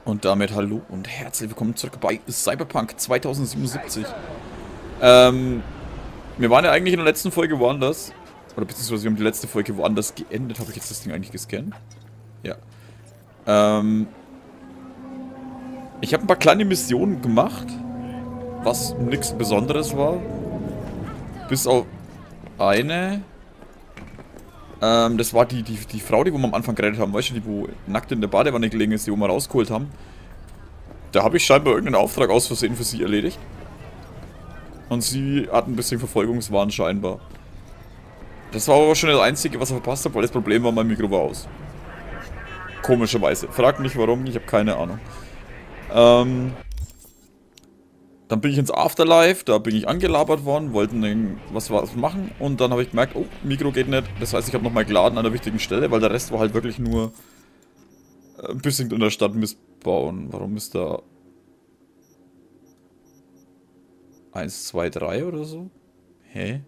Und damit hallo und herzlich willkommen zurück bei Cyberpunk 2077. Wir waren ja eigentlich in der letzten Folge woanders. Oder beziehungsweise wir haben die letzte Folge woanders geendet. Habe ich jetzt das Ding eigentlich gescannt? Ja. Ich habe ein paar kleine Missionen gemacht. Was nichts Besonderes war. Bis auf eine. Das war die Frau, die wir am Anfang geredet haben. Weißt du, die wo nackt in der Badewanne gelegen ist, die wir mal rausgeholt haben. Da habe ich scheinbar irgendeinen Auftrag aus Versehen für sie erledigt. Und sie hat ein bisschen Verfolgungswahn scheinbar. Das war aber schon das Einzige, was ich verpasst habe, weil das Problem war, mein Mikro war aus. Komischerweise. Fragt mich warum, ich habe keine Ahnung. Dann bin ich ins Afterlife, da bin ich angelabert worden, wollten was machen und dann habe ich gemerkt, oh, Mikro geht nicht. Das heißt, ich habe nochmal geladen an der wichtigen Stelle, weil der Rest war halt wirklich nur ein bisschen in der Stadt missbauen. Warum ist da 1, 2, 3 oder so? Hä?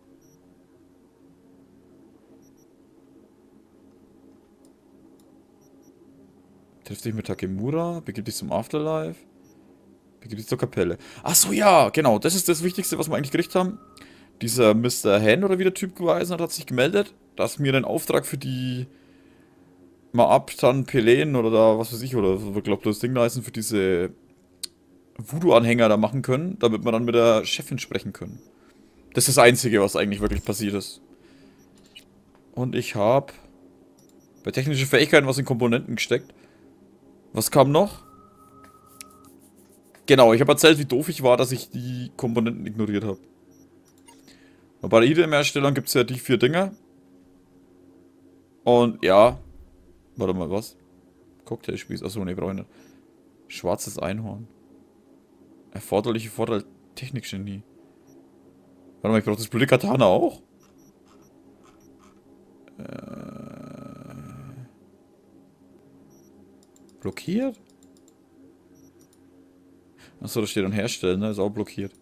Trifft dich mit Takemura, begibt dich zum Afterlife, begibt dich zur Kapelle. Achso, ja, genau, das ist das Wichtigste, was wir eigentlich gekriegt haben. Dieser Mr. Hen oder wie der Typ gewesen hat sich gemeldet, dass mir einen Auftrag für die Maab-Tan Pelen oder da, was weiß ich, oder ich glaube, das Ding da heißen, für diese Voodoo-Anhänger da machen können, damit wir dann mit der Chefin sprechen können. Das ist das Einzige, was eigentlich wirklich passiert ist. Und ich habe bei technischen Fähigkeiten was in Komponenten gesteckt. Was kam noch? Genau, ich habe erzählt, wie doof ich war, dass ich die Komponenten ignoriert habe. Bei der IDM-Herstellung gibt es ja die 4 Dinger. Und ja. Warte mal, was? Cocktailspieß. Achso, ne, brauche ich nicht. Schwarzes Einhorn. Erforderliche Vorteil Technikgenie. Warte mal, ich brauche das blöde Katana auch? Blockiert? Achso, da steht dann herstellen, ne? Ist auch blockiert.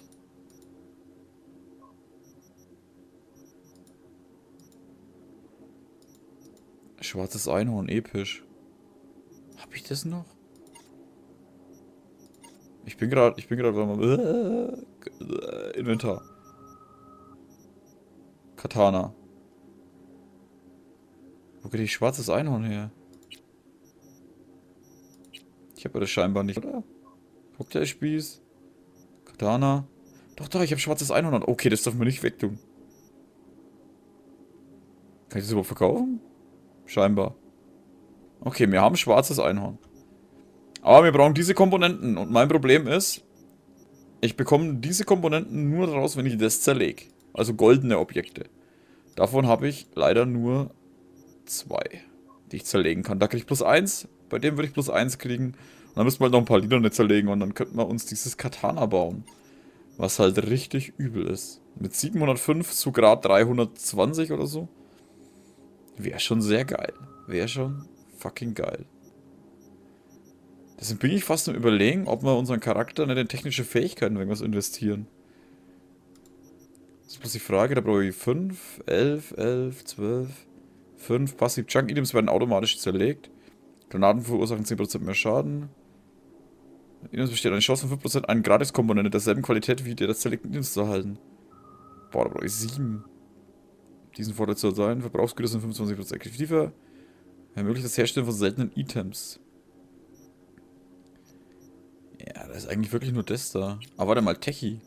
Schwarzes Einhorn, episch. Hab ich das noch? Ich bin gerade, Inventar. Katana. Wo geht die schwarzes Einhorn her? Ich habe das scheinbar nicht, oder? Cocktailspieß. Katana. Doch, doch, ich habe schwarzes Einhorn. Okay, das darf man nicht wegtun. Kann ich das überhaupt verkaufen? Scheinbar. Okay, wir haben schwarzes Einhorn. Aber wir brauchen diese Komponenten. Und mein Problem ist, ich bekomme diese Komponenten nur raus, wenn ich das zerlege. Also goldene Objekte. Davon habe ich leider nur 2, die ich zerlegen kann. Da kriege ich +1. Bei dem würde ich +1 kriegen. Und dann müssten wir halt noch ein paar Lieder zerlegen. Und dann könnten wir uns dieses Katana bauen. Was halt richtig übel ist. Mit 705 zu Grad 320 oder so. Wäre schon sehr geil. Wäre schon fucking geil. Deswegen bin ich fast am Überlegen, ob wir unseren Charakter nicht in technische Fähigkeiten irgendwas investieren. Das ist bloß die Frage, da brauche ich 5, 11, 12, 5 Passiv Junk Items werden automatisch zerlegt. Granaten verursachen 10% mehr Schaden. Items besteht eine Chance von 5%, eine Gratis-Komponente derselben Qualität wie der des zerlegten Items zu erhalten. Boah, da brauche ich 7. Diesen Vorteil zu sein. Verbrauchsgüter sind 25% effektiver. Ermöglicht das Herstellen von seltenen Items. Ja, das ist eigentlich wirklich nur das da. Aber warte mal, Techie.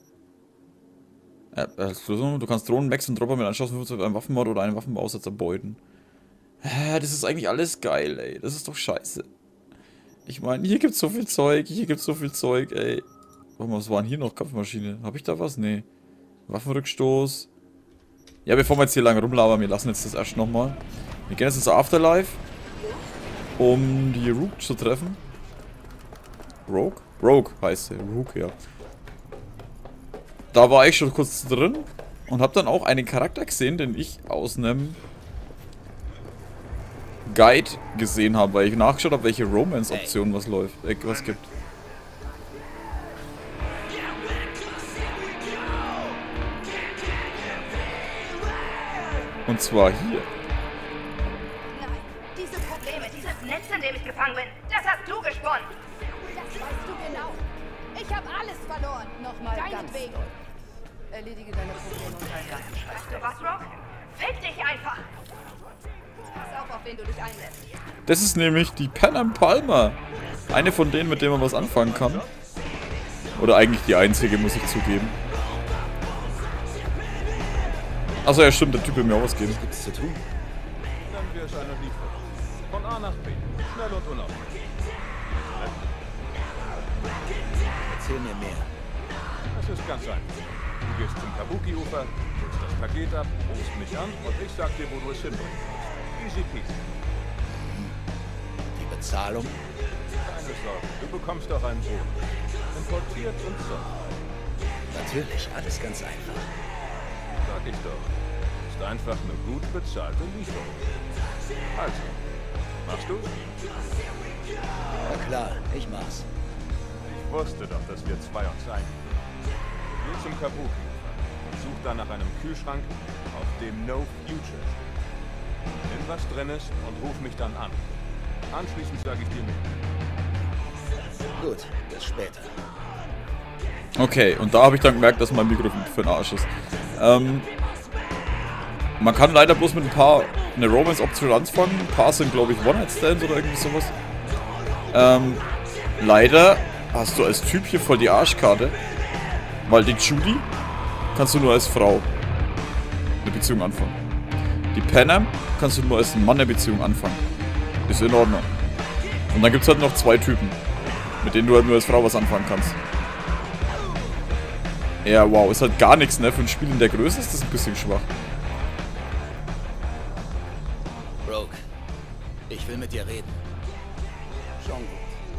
Du kannst Drohnen, Mechs und Dropper mit Anschluss auf einen Waffenmod oder einen Waffenbausatz erbeuten. Das ist eigentlich alles geil, ey. Das ist doch scheiße. Ich meine, hier gibt's so viel Zeug, ey. Warte mal, was war denn hier noch? Kampfmaschine. Hab ich da was? Nee. Waffenrückstoß. Ja, bevor wir jetzt hier lange rumlabern, wir lassen jetzt das erst nochmal. Wir gehen jetzt ins Afterlife, um die Rogue zu treffen. Rogue? Rogue heißt sie. Rogue, ja. Da war ich schon kurz drin und habe dann auch einen Charakter gesehen, den ich aus einem Guide gesehen habe, weil ich nachgeschaut habe, welche Romance-Optionen was gibt. Und zwar hier. Nein, diese Truppe Probleme. Dieses Netz, in dem ich gefangen bin, das hast du gesponnen. Das weißt du genau. Ich habe alles verloren. Nochmal deinetwegen. Erledige deine Probleme und dein Geist. Weißt du was, Rogue? Fick dich einfach. Pass auf wen du dich einlässt. Das ist nämlich die Pan Am Palmer. Eine von denen, mit denen man was anfangen kann. Oder eigentlich die einzige, muss ich zugeben. Achso, ja stimmt, der Typ will mir auch was geben. Was gibt's zu tun? Nennen wir es eine Lieferung. Von A nach B. Schnell und unaufgeregt. Erzähl mir mehr. Das ist ganz einfach. Du gehst zum Kabuki-Ufer, holst das Paket ab, rufst mich an und ich sag dir, wo du es hinbringen musst. Easy peasy. Die Bezahlung? Keine Sorge, du bekommst auch einen Bonus. Importiert und so. Natürlich, alles ganz einfach. Sag ich doch. Ist einfach eine gut bezahlte Lieferung. Also, machst du's? Ja klar, ich mach's. Ich wusste doch, dass wir zwei uns einigen. Geh zum Kabuki und such dann nach einem Kühlschrank, auf dem No Future steht. Nimm, was drin ist und ruf mich dann an. Anschließend sage ich dir mehr. Gut, bis später. Okay, und da habe ich dann gemerkt, dass mein Mikrofon für den Arsch ist. Man kann leider bloß mit ein paar eine Romance-Option anfangen. Ein paar sind, glaube ich, One-Night-Stands oder irgendwie sowas. Leider hast du als Typ hier voll die Arschkarte. Weil die Judy kannst du nur als Frau eine Beziehung anfangen. Die Pan Am kannst du nur als Mann eine Beziehung anfangen. Ist in Ordnung. Und dann gibt es halt noch zwei Typen, mit denen du halt nur als Frau was anfangen kannst. Ja, wow, ist halt gar nichts, ne? Für ein Spiel in der Größe ist das ein bisschen schwach. Rogue, ich will mit dir reden. Schon gut.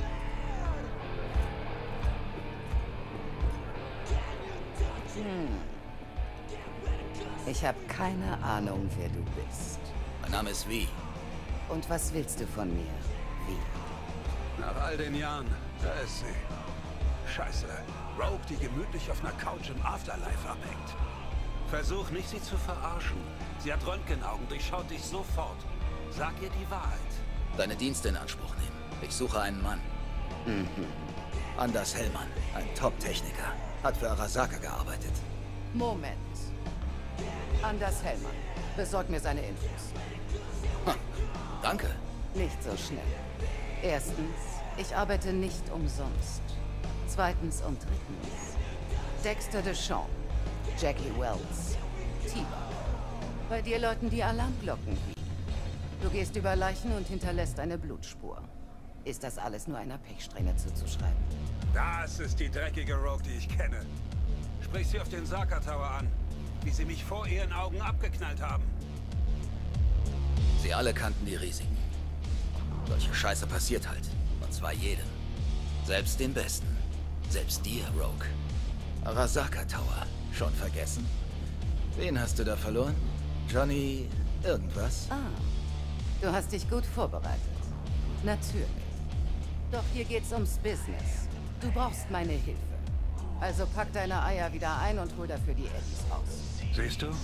Ich habe keine Ahnung, wer du bist. Mein Name ist Vi. Und was willst du von mir? Wie? Nach all den Jahren, da ist sie. Scheiße. Rogue, die gemütlich auf einer Couch im Afterlife abhängt. Versuch nicht, sie zu verarschen. Sie hat Röntgenaugen, durchschaut dich sofort. Sag ihr die Wahrheit. Deine Dienste in Anspruch nehmen. Ich suche einen Mann. Anders Hellmann, ein Top-Techniker. Hat für Arasaka gearbeitet. Moment. Anders Hellmann. Besorg mir seine Infos. Danke. Nicht so schnell. Erstens, ich arbeite nicht umsonst. Zweitens und drittens. Dexter Deschamps, Jackie Wells, Tiber. Bei dir läuten die Alarmglocken. Du gehst über Leichen und hinterlässt eine Blutspur. Ist das alles nur einer Pechsträhne zuzuschreiben? Das ist die dreckige Rogue, die ich kenne. Sprich sie auf den Saka Tower an, wie sie mich vor ihren Augen abgeknallt haben. Sie alle kannten die Risiken. Solche Scheiße passiert halt. Und zwar jedem. Selbst den Besten. Selbst dir, Rogue. Arasaka Tower. Schon vergessen? Wen hast du da verloren? Johnny... irgendwas? Ah, du hast dich gut vorbereitet. Natürlich. Doch hier geht's ums Business. Du brauchst meine Hilfe. Also pack deine Eier wieder ein und hol dafür die Eddies raus. Siehst du?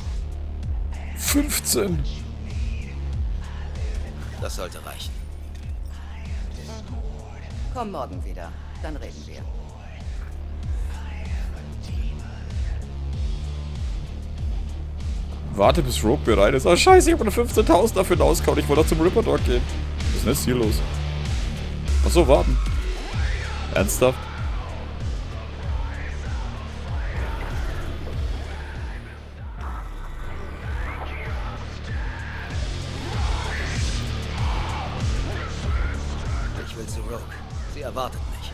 15. Das sollte reichen. Komm morgen wieder, dann reden wir. Warte, bis Rogue bereit ist. Oh, scheiße, ich habe eine 15.000 dafür auskauen. Ich wollte doch zum Ripper Dog gehen. Was ist denn jetzt hier los? Achso, warten. Ernsthaft? Ich will zu Rogue. Sie erwartet mich.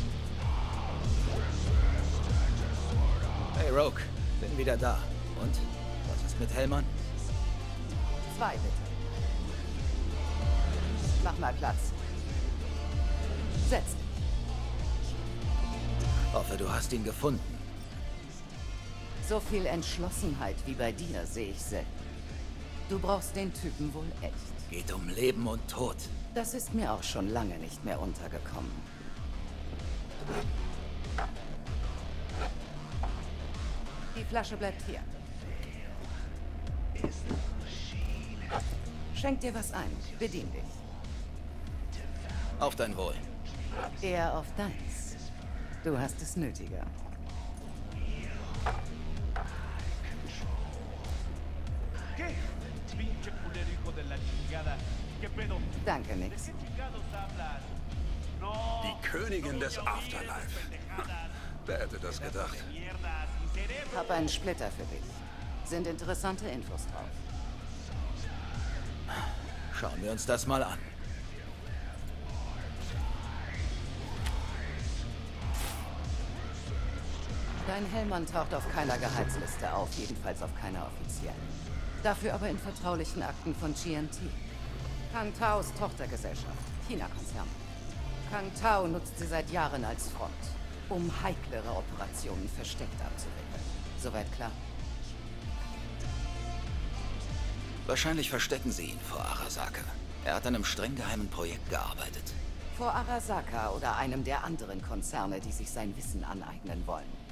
Hey Rogue, bin wieder da. Und? Was ist mit Hellmann? 2 bitte. Mach mal Platz. Setz dich. Hoffe, du hast ihn gefunden. So viel Entschlossenheit wie bei dir sehe ich selten. Du brauchst den Typen wohl echt. Geht um Leben und Tod. Das ist mir auch schon lange nicht mehr untergekommen. Die Flasche bleibt hier. Schenk dir was ein. Bedien dich. Auf dein Wohl. Eher auf deins. Du hast es nötiger. Danke, nix. Die Königin des Afterlife. Wer hätte das gedacht? Hab einen Splitter für dich. Sind interessante Infos drauf. Schauen wir uns das mal an. Dein Hellmann taucht auf keiner Gehaltsliste auf, jedenfalls auf keiner offiziellen. Dafür aber in vertraulichen Akten von GNT. Kang Taos Tochtergesellschaft, China-Konzern. Kang Tao nutzt sie seit Jahren als Front, um heiklere Operationen versteckt abzuwickeln. Soweit klar? Wahrscheinlich verstecken sie ihn vor Arasaka. Er hat an einem streng geheimen Projekt gearbeitet. Vor Arasaka oder einem der anderen Konzerne, die sich sein Wissen aneignen wollen.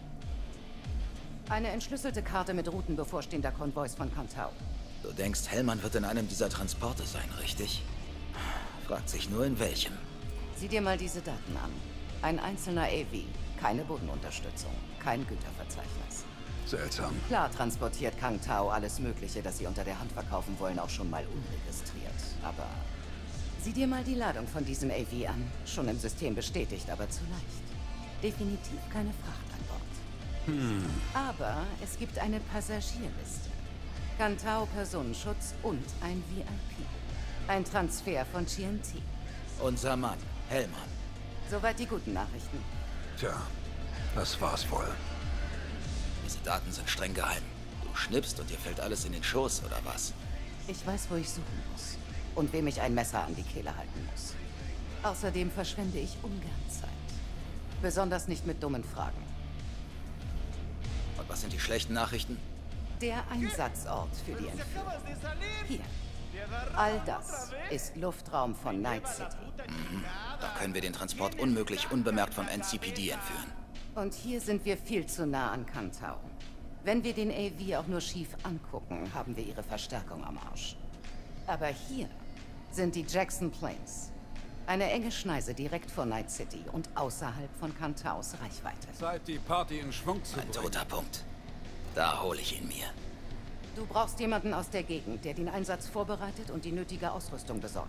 Eine entschlüsselte Karte mit Routen bevorstehender Konvois von Kang Tao. Du denkst, Hellmann wird in einem dieser Transporte sein, richtig? Fragt sich nur in welchem. Sieh dir mal diese Daten an. Ein einzelner AV, keine Bodenunterstützung, kein Güterverzeichnis. Seltsam. Klar transportiert Kang Tao alles Mögliche, das sie unter der Hand verkaufen wollen, auch schon mal unregistriert. Aber sieh dir mal die Ladung von diesem AV an. Schon im System bestätigt, aber zu leicht. Definitiv keine Fracht an Bord. Aber es gibt eine Passagierliste. Kang Tao Personenschutz und ein VIP. Ein Transfer von GNT. Unser Mann, Hellmann. Soweit die guten Nachrichten. Tja, das war's wohl. Diese Daten sind streng geheim. Du schnippst und dir fällt alles in den Schoß, oder was? Ich weiß, wo ich suchen muss. Und wem ich ein Messer an die Kehle halten muss. Außerdem verschwende ich ungern Zeit. Besonders nicht mit dummen Fragen. Und was sind die schlechten Nachrichten? Der Einsatzort für die Entführung. Hier. All das ist Luftraum von Night City. Da können wir den Transport unmöglich unbemerkt vom NCPD entführen. Und hier sind wir viel zu nah an Kang Tao. Wenn wir den AV auch nur schief angucken, haben wir ihre Verstärkung am Arsch. Aber hier sind die Jackson Plains. Eine enge Schneise direkt vor Night City und außerhalb von Kang Taos Reichweite. Zeit, die Party in Schwung zu Ein bringen. toter Punkt. Da hole ich ihn mir. Du brauchst jemanden aus der Gegend, der den Einsatz vorbereitet und die nötige Ausrüstung besorgt.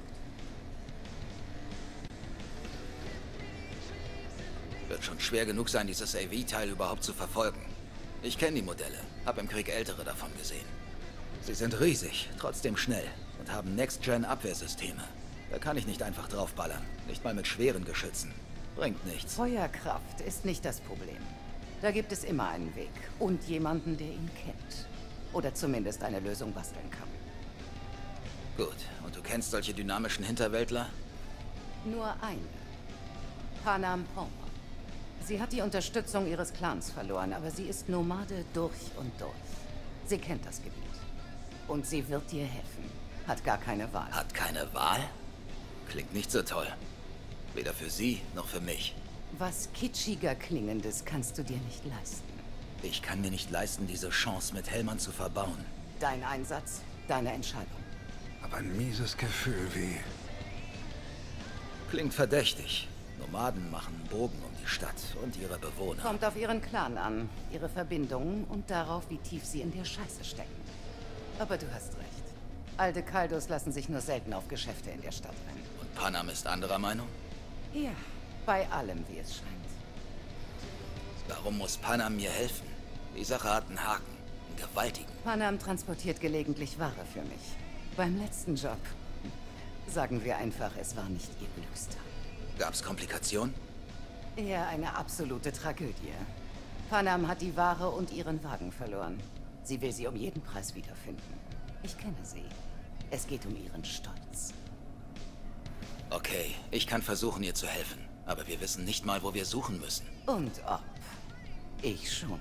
Wird schon schwer genug sein, dieses AV-Teil überhaupt zu verfolgen. Ich kenne die Modelle, hab im Krieg ältere davon gesehen. Sie sind riesig, trotzdem schnell und haben Next-Gen-Abwehrsysteme. Da kann ich nicht einfach draufballern, nicht mal mit schweren Geschützen. Bringt nichts. Feuerkraft ist nicht das Problem. Da gibt es immer einen Weg und jemanden, der ihn kennt. Oder zumindest eine Lösung basteln kann. Gut, und du kennst solche dynamischen Hinterwäldler? Nur eine. Panam Palmer. Sie hat die Unterstützung ihres Clans verloren, aber sie ist Nomade durch und durch. Sie kennt das Gebiet. Und sie wird dir helfen. Hat gar keine Wahl. Hat keine Wahl? Klingt nicht so toll. Weder für sie noch für mich. Was kitschiger Klingendes kannst du dir nicht leisten. Ich kann mir nicht leisten, diese Chance mit Hellmann zu verbauen. Dein Einsatz, deine Entscheidung. Aber ein mieses Gefühl wie... Klingt verdächtig. Nomaden machen einen Bogen um die Stadt und ihre Bewohner. Kommt auf ihren Clan an, ihre Verbindungen und darauf, wie tief sie in der Scheiße stecken. Aber du hast recht. Alte Kaldos lassen sich nur selten auf Geschäfte in der Stadt ein. Und Panam ist anderer Meinung? Ja, bei allem, wie es scheint. Warum muss Panam mir helfen? Die Sache hat einen Haken. Einen gewaltigen. Panam transportiert gelegentlich Ware für mich. Beim letzten Job. Sagen wir einfach, es war nicht ihr Glückstag. Gab's Komplikationen? Eher eine absolute Tragödie. Panam hat die Ware und ihren Wagen verloren. Sie will sie um jeden Preis wiederfinden. Ich kenne sie. Es geht um ihren Stolz. Okay, ich kann versuchen, ihr zu helfen. Aber wir wissen nicht mal, wo wir suchen müssen. Und ob. Ich schon.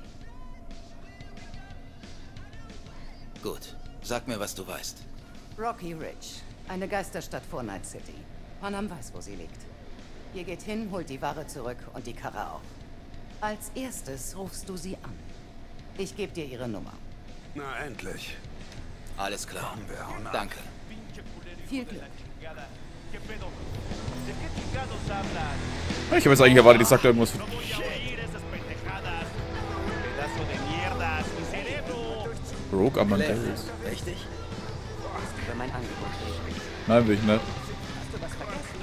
Gut, sag mir, was du weißt. Rocky Ridge. Eine Geisterstadt vor Night City. Panam weiß, wo sie liegt. Ihr geht hin, holt die Ware zurück und die Karre auch. Als erstes rufst du sie an. Ich gebe dir ihre Nummer. Na, endlich. Alles klar. Komm, wir hauen ab. Danke. Viel Glück. Ich habe jetzt eigentlich erwartet, die sagt irgendwas. Rogue Amadeus. Richtig? Über mein Angebot reden. Nein, will ich nicht. Hast du was vergessen?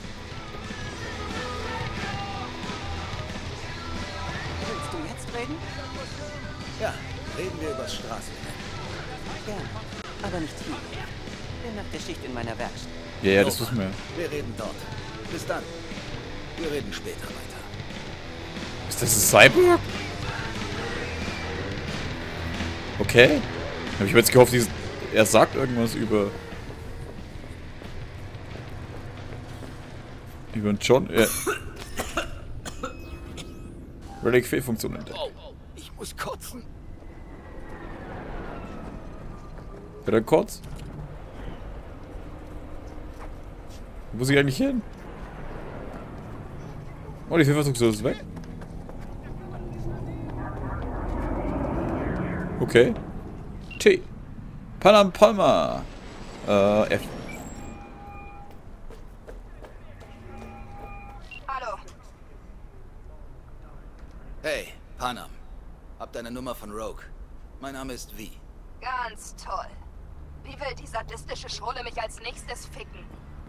Willst du jetzt reden? Ja, reden wir übers Straßenrennen. Gerne. Aber nicht hier. Bin nach der Schicht in meiner Werkstatt. Ja, das wissen wir. Wir reden dort. Bis dann. Wir reden später weiter. Ist das ein Cyborg? Okay. Hab ich jetzt gehofft, er sagt irgendwas über den John. Relic Fehlfunktion entdeckt. Oh, ich muss kotzen. Ja, dann kurz. Wo muss ich eigentlich hin? Oh, die Fehlfunktion ist weg. Okay. T. Panam Palma. F. Hallo. Hey, Panam. Hab deine Nummer von Rogue. Mein Name ist V. Ganz toll. Wie will die sadistische Schrulle mich als nächstes ficken?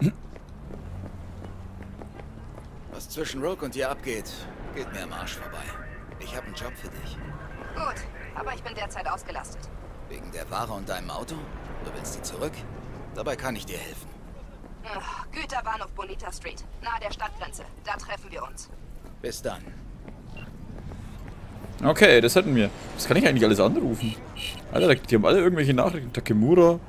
Was zwischen Rogue und dir abgeht, geht mir am Arsch vorbei. Ich habe einen Job für dich. Gut, aber ich bin derzeit ausgelastet. Wegen der Ware und deinem Auto? Du willst sie zurück? Dabei kann ich dir helfen. Güterbahnhof Bonita Street, nahe der Stadtgrenze. Da treffen wir uns. Bis dann. Okay, das hätten wir. Was kann ich eigentlich alles anrufen? Alter, die haben alle irgendwelche Nachrichten. Takemura.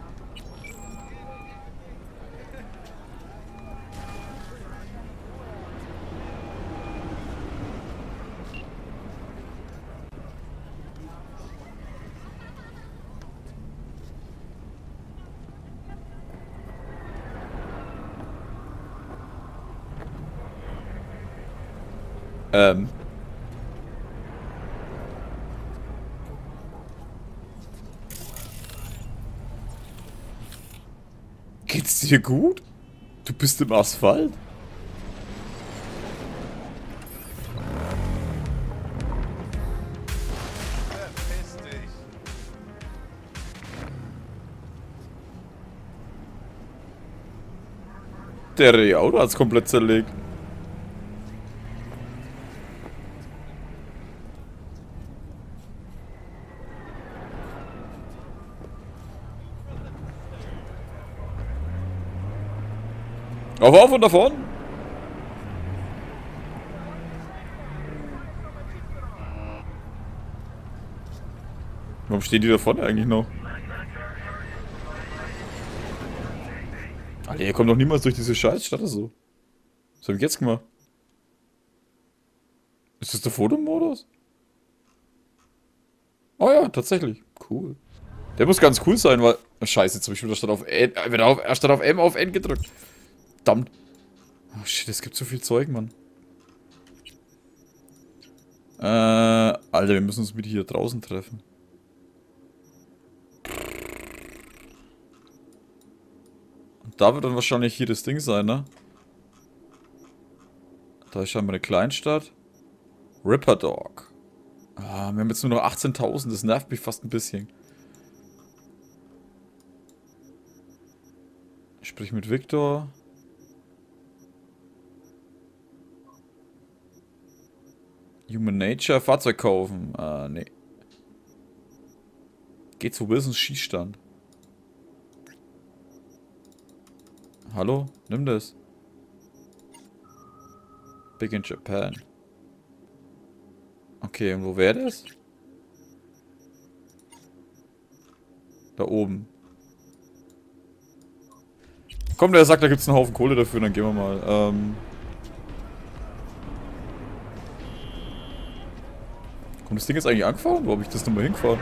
Geht's dir gut? Du bist im Asphalt? Der Auto hat's komplett zerlegt. Auf und davon. Warum steht die da vorne eigentlich noch? Alter, hier kommt doch niemals durch diese Scheißstadt oder so. Was hab ich jetzt gemacht? Ist das der Fotomodus? Oh ja, tatsächlich. Cool. Der muss ganz cool sein, weil... Scheiße, jetzt hab ich wieder statt auf M auf N gedrückt. Verdammt. Oh shit, es gibt so viel Zeug, Mann. Alter, wir müssen uns mit hier draußen treffen. Und da wird dann wahrscheinlich hier das Ding sein, ne? Da ist scheinbar eine Kleinstadt. Ripper Dog. Ah, wir haben jetzt nur noch 18.000, das nervt mich fast ein bisschen. Ich sprich mit Victor. Human Nature, Fahrzeug kaufen. Nee. Geht zu Wilsons Schießstand. Hallo? Nimm das. Big in Japan. Okay, und wo wäre das? Da oben. Komm, der sagt, da gibt's einen Haufen Kohle dafür, dann gehen wir mal. Kommt das Ding jetzt eigentlich angefahren? Wo habe ich das nochmal hingefahren?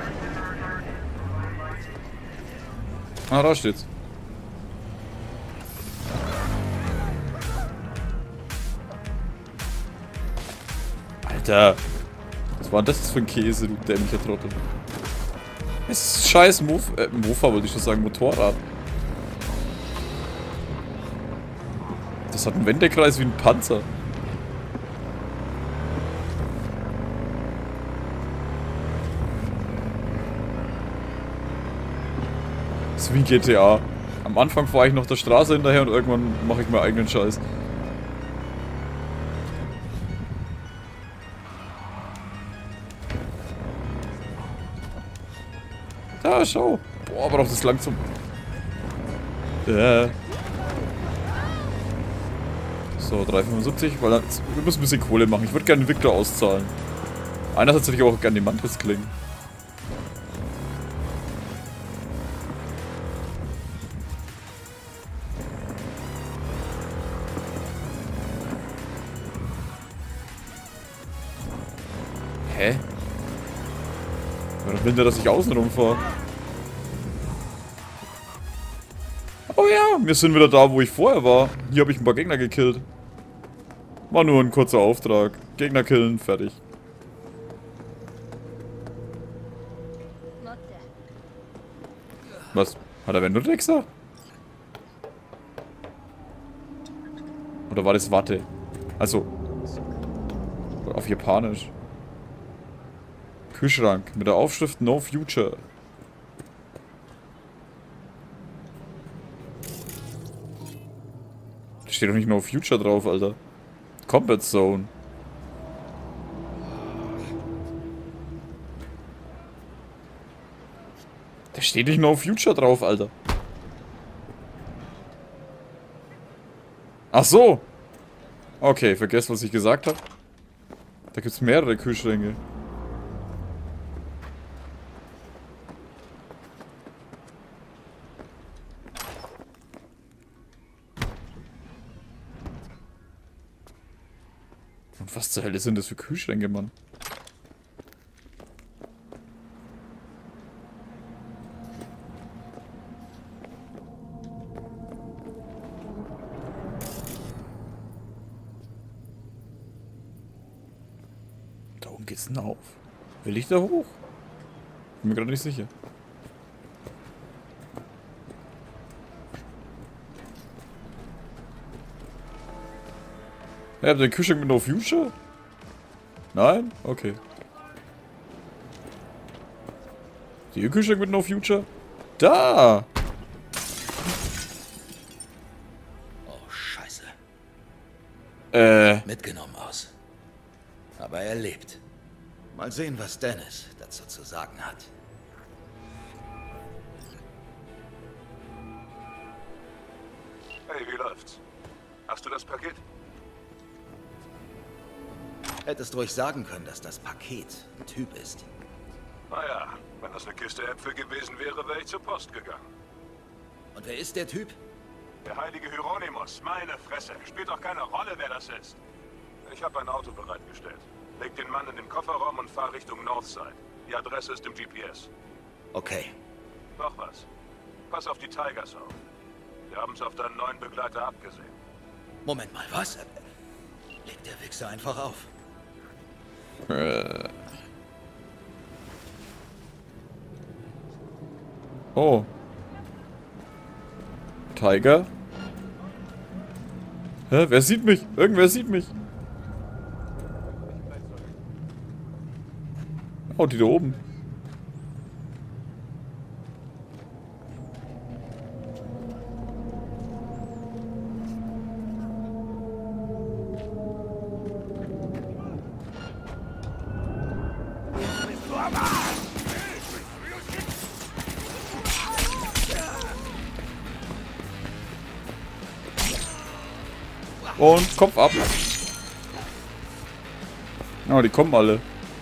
Ah, da steht's. Alter. Was war denn das für ein Käse, du dämlicher Trottel? Es ist scheiß Mofa, wollte ich schon sagen, Motorrad. Das hat einen Wendekreis wie ein Panzer. ist wie GTA. Am Anfang fahre ich noch der Straße hinterher und irgendwann mache ich meinen eigenen Scheiß. Da, schau. Boah, aber doch das lang zum... So, 3,75, weil dann, wir müssen ein bisschen Kohle machen. Ich würde gerne den Victor auszahlen. Einerseits hätte ich auch gerne die Mantis klingen. Hä? Warum will der, dass ich außen rumfahre? Oh ja, wir sind wieder da, wo ich vorher war. Hier habe ich ein paar Gegner gekillt. War nur ein kurzer Auftrag. Gegner killen, fertig. Was? Hat er nur Dreckser? Oder war das Watte? Also. Auf Japanisch. Kühlschrank mit der Aufschrift No Future. Da steht doch nicht No Future drauf, Alter. Combat Zone. Da steht nicht No Future drauf, Alter. Ach so. Okay, vergesst, was ich gesagt habe. Da gibt's mehrere Kühlschränke. Und was zur Hölle sind das für Kühlschränke, Mann? Da oben geht's denn auf. Will ich da hoch? Bin mir gerade nicht sicher. Ja, habt ihr den Kühlschrank mit No Future? Nein? Okay. Die Kühlschrank mit No Future? Da! Oh, scheiße. Äh. Mitgenommen aus. Aber er lebt. Mal sehen, was Dennis dazu zu sagen hat. Hey, wie läuft's? Hast du das Paket? Hättest ruhig sagen können, dass das Paket ein Typ ist. Naja, wenn das eine Kiste Äpfel gewesen wäre, wäre ich zur Post gegangen. Und wer ist der Typ? Der heilige Hieronymus, meine Fresse. Spielt doch keine Rolle, wer das ist. Ich habe ein Auto bereitgestellt. Leg den Mann in den Kofferraum und fahr Richtung Northside. Die Adresse ist im GPS. Okay. Noch was. Pass auf die Tigers auf. Wir haben es auf deinen neuen Begleiter abgesehen. Moment mal, was? Legt der Wichser einfach auf. Oh. Tiger? Hä? Wer sieht mich? Irgendwer sieht mich. Oh, die da oben. Und Kopf ab. Oh, die kommen alle.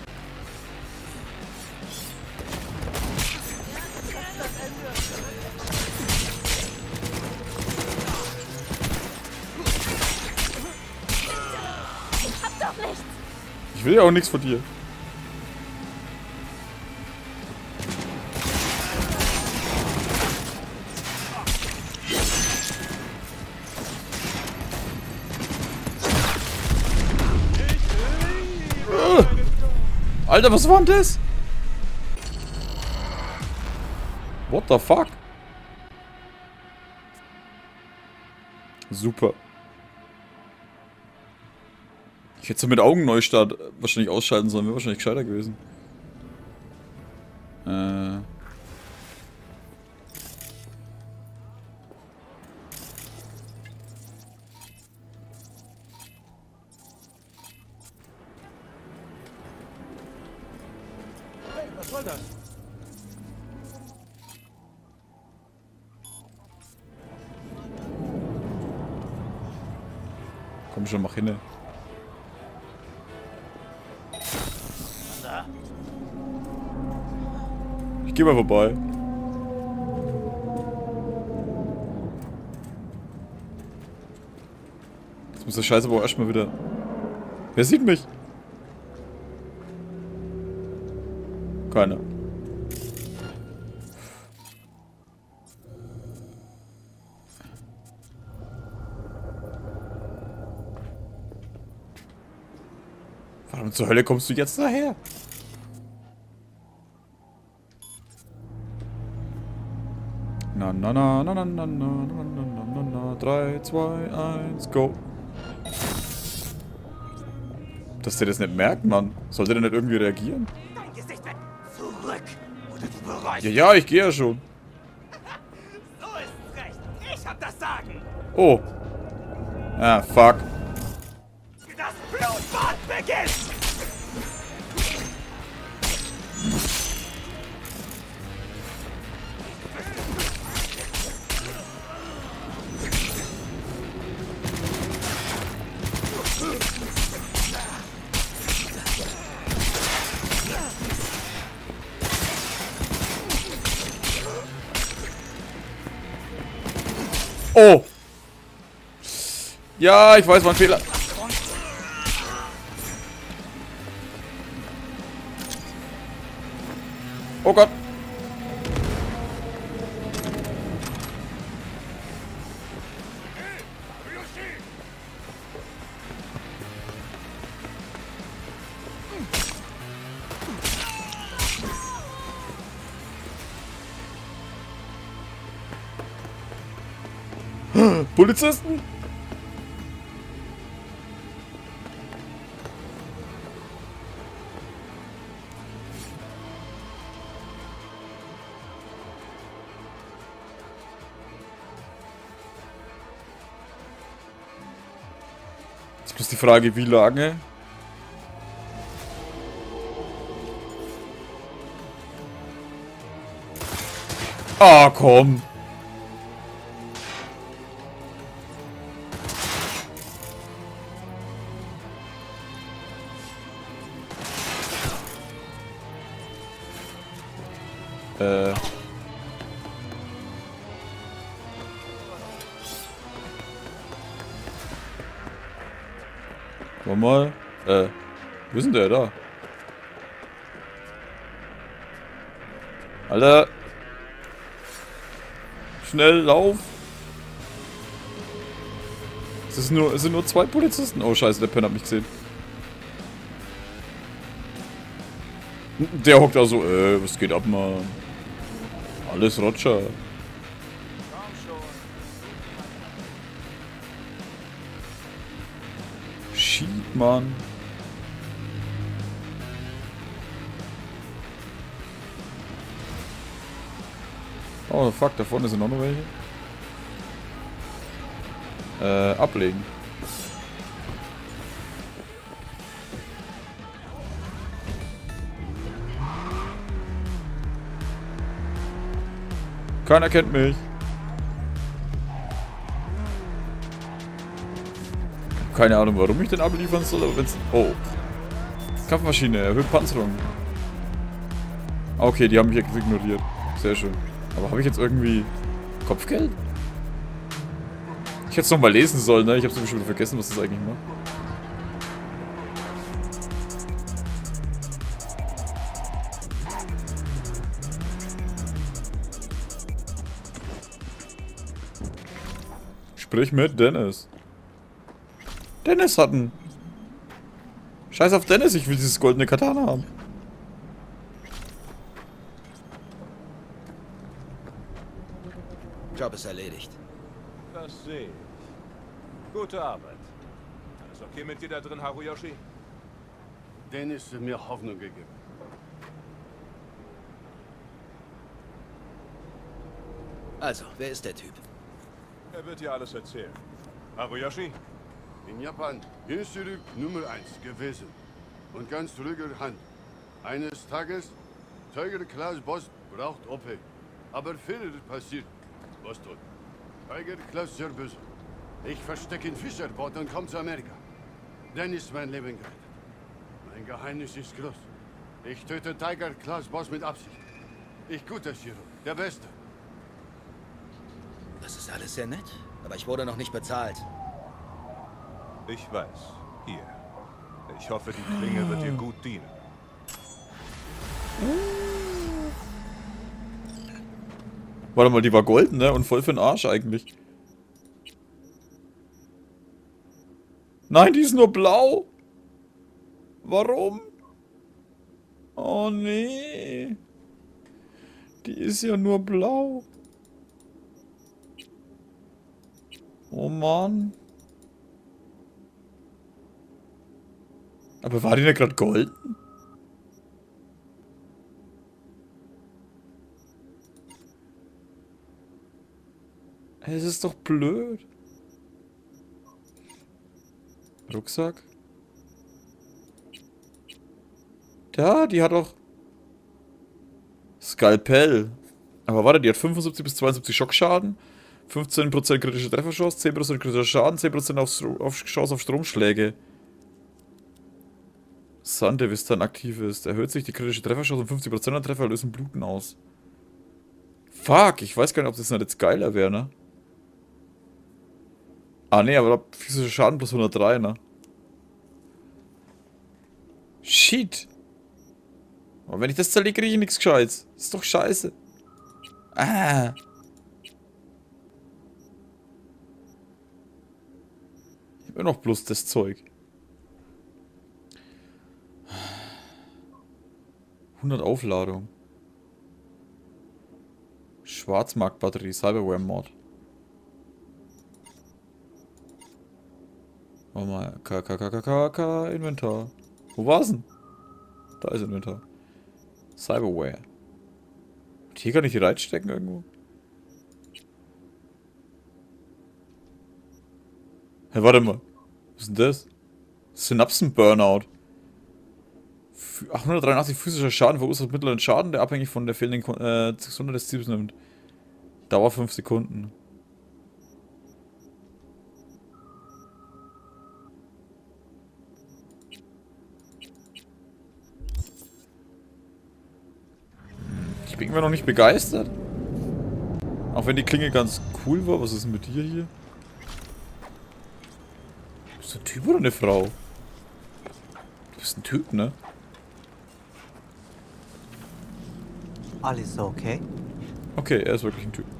Ich will ja auch nichts von dir. Alter, was war denn das? What the fuck? Super. Ich hätte so mit Augenneustart wahrscheinlich ausschalten sollen, wäre wahrscheinlich gescheiter gewesen. soll das? Komm schon, mach hin. Ich geh mal vorbei. Jetzt muss der Scheiße aber auch erstmal wieder... Wer sieht mich? Keiner. Warum zur Hölle kommst du jetzt daher? Na na na na na na na na na na na 3, 2, 1, go. Dass der das nicht merkt, Mann. Sollte der nicht irgendwie reagieren? Dein Gesicht wird zurück. Oder du bereust. Ja, ich gehe ja schon. So ist's recht. Ich hab das Sagen. Oh. Ah, fuck. Das Blutbad beginnt. Oh. Ja, ich weiß, war ein Fehler. Oh Gott. Polizisten? Jetzt bloß die Frage, wie lange? Ah, komm. Warte mal. Wo ist denn der da? Alter. Schnell, lauf. Es sind nur 2 Polizisten. Oh, scheiße, der Penner hat mich gesehen. Der hockt da so, was geht ab, Mann? Alles Roger. Shit, Mann. Oh, fuck, da vorne sind noch welche. Ablegen. Keiner kennt mich. Keine Ahnung, warum ich den abliefern soll, aber wenn's... Oh. Kampfmaschine, erhöht Panzerung. Okay, die haben mich jetzt ignoriert. Sehr schön. Aber habe ich jetzt irgendwie... Kopfgeld? Ich hätte es nochmal lesen sollen, ne? Ich habe schon wieder vergessen, was das eigentlich macht. Sprich mit Dennis. Dennis hat einen. Scheiß auf Dennis, ich will dieses goldene Katana haben. Job ist erledigt. Das sehe ich. Gute Arbeit. Alles okay mit dir da drin, Haruyoshi? Dennis hat mir Hoffnung gegeben. Also, wer ist der Typ? Er wird dir alles erzählen. Haruyoshi? In Japan Günstück Nummer 1 gewesen. Und ganz ruhige Hand. Eines Tages Tiger Class Boss braucht OP. Aber viel passiert. Was tut? Tiger Class sehr böse. Ich verstecke in Fischerboot und komme zu Amerika. Dann ist mein Leben gerettet. Mein Geheimnis ist groß. Ich töte Tiger Class Boss mit Absicht. Ich guter Shiro, der Beste. Das ist alles sehr nett, aber ich wurde noch nicht bezahlt. Ich weiß. Hier. Ich hoffe, die Klinge wird dir gut dienen. Warte mal, die war golden, ne? Und voll für den Arsch eigentlich. Nein, die ist nur blau. Warum? Oh nee. Die ist ja nur blau. Oh Mann. Aber war die denn gerade golden? Es ist doch blöd. Rucksack. Da, die hat doch... Skalpell. Aber warte, die hat 75 bis 72 Schockschaden, 15% kritische Trefferchance, 10% kritischer Schaden, 10% auf Chance auf Stromschläge. Sande, bis dann aktiv ist. Erhöht sich die kritische Trefferchance um 50% an Treffer, lösen Bluten aus. Fuck, ich weiß gar nicht, ob das jetzt geiler wäre, ne? Ah ne, aber da physischer Schaden plus 103, ne? Shit. Aber wenn ich das zerlege, kriege ich nichts Gescheites. Das ist doch scheiße. Ah. Ich habe noch bloß das Zeug. 100 Aufladung. Schwarzmarktbatterie, Cyberware-Mod. Warte mal. Inventar. Wo war's denn? Da ist Inventar. Cyberware. Und hier kann ich die reinstecken irgendwo? Hey, warte mal. Was ist denn das? Synapsen-Burnout. 883 physischer Schaden verursacht mittleren Schaden, der abhängig von der fehlenden Gesundheit des Ziels nimmt. Dauer 5 Sekunden. Ich bin immer noch nicht begeistert. Auch wenn die Klinge ganz cool war. Was ist denn mit dir hier? Bist du ein Typ oder eine Frau? Du bist ein Typ, ne? Alles okay? Okay, er ist wirklich ein Typ.